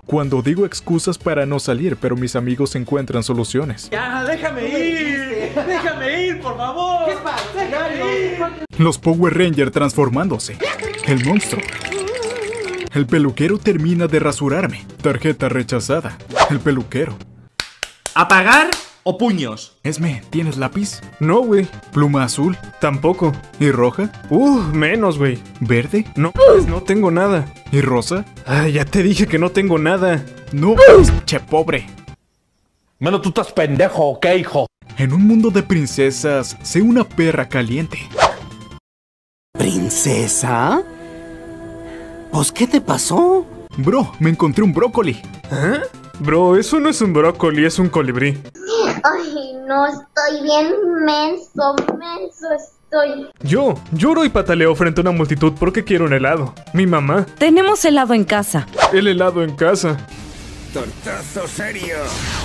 Cuando digo excusas para no salir, pero mis amigos encuentran soluciones. Ya, déjame ir, por favor. ¿Qué pasa? Déjame ir. Los Power Rangers transformándose. El monstruo. El peluquero termina de rasurarme. Tarjeta rechazada. El peluquero. ¿Apagar o puños? Esme, ¿tienes lápiz? No, güey. ¿Pluma azul? Tampoco. ¿Y roja? Menos, güey. ¿Verde? No, pues no tengo nada. ¿Y rosa? Ay, ya te dije que no tengo nada. No, che pobre. Mano, tú estás pendejo, ¿ok, hijo? En un mundo de princesas, sé una perra caliente. ¿Princesa? ¿Pues qué te pasó? Bro, me encontré un brócoli. ¿Ah? Bro, eso no es un brócoli, es un colibrí. Ay, no, estoy bien menso estoy. Yo lloro y pataleo frente a una multitud porque quiero un helado. Mi mamá. Tenemos helado en casa. El helado en casa. Tortazo serio.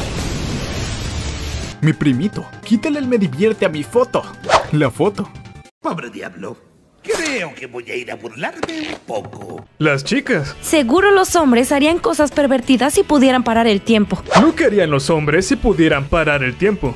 Mi primito, quítale el me divierte a mi foto. La foto. Pobre diablo. Creo que voy a ir a burlarme un poco. Las chicas. Seguro los hombres harían cosas pervertidas si pudieran parar el tiempo. Lo que harían los hombres si pudieran parar el tiempo.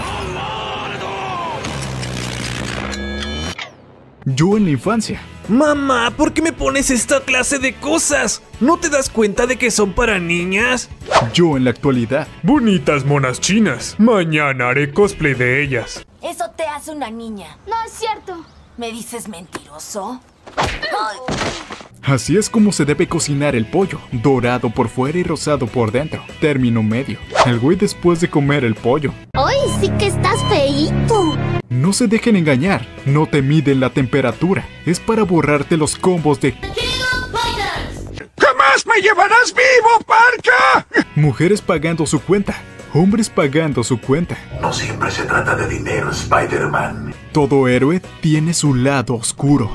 Yo en la infancia. Mamá, ¿por qué me pones esta clase de cosas? ¿No te das cuenta de que son para niñas? Yo en la actualidad. Bonitas monas chinas. Mañana haré cosplay de ellas. Eso te hace una niña. No es cierto. ¿Me dices mentiroso? Así es como se debe cocinar el pollo. Dorado por fuera y rosado por dentro. Término medio. El güey después de comer el pollo. Hoy sí que estás feíto. No se dejen engañar. No te miden la temperatura. Es para borrarte los combos de... ¡Jamás me llevarás vivo, Parca! Mujeres pagando su cuenta. Hombres pagando su cuenta. No siempre se trata de dinero, Spider-Man. Todo héroe tiene su lado oscuro.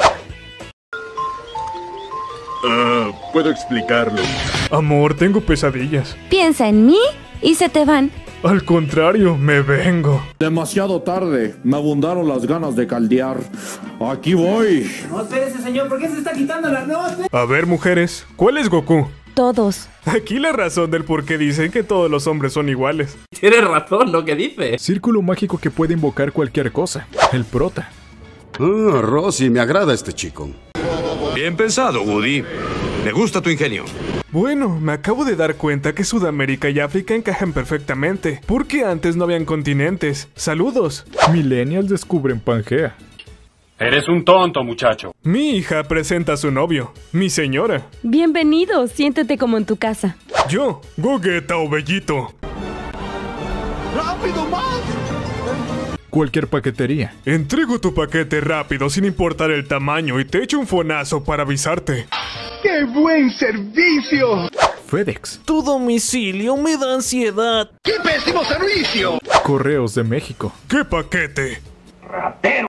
Puedo explicarlo. Amor, tengo pesadillas. Piensa en mí y se te van. Al contrario, me vengo. Demasiado tarde. Me abundaron las ganas de caldear. Aquí voy. No, espérese, señor. ¿Por qué se está quitando la nota? A ver, mujeres, ¿cuál es Goku? Todos. Aquí la razón del por qué dicen que todos los hombres son iguales. Tienes razón lo que dice. Círculo mágico que puede invocar cualquier cosa. El prota. Rosy, me agrada este chico. Bien pensado, Woody. Me gusta tu ingenio. Bueno, me acabo de dar cuenta que Sudamérica y África encajan perfectamente, porque antes no habían continentes. ¡Saludos! Millennials descubren Pangea. Eres un tonto, muchacho. Mi hija presenta a su novio, mi señora. Bienvenido, siéntete como en tu casa. Yo, Gogueta o Bellito. ¡Rápido, más! Cualquier paquetería. Entrego tu paquete rápido sin importar el tamaño y te echo un fonazo para avisarte. ¡Qué buen servicio! FedEx. Tu domicilio me da ansiedad. ¡Qué pésimo servicio! Correos de México. ¿Qué paquete? ¡Ratero!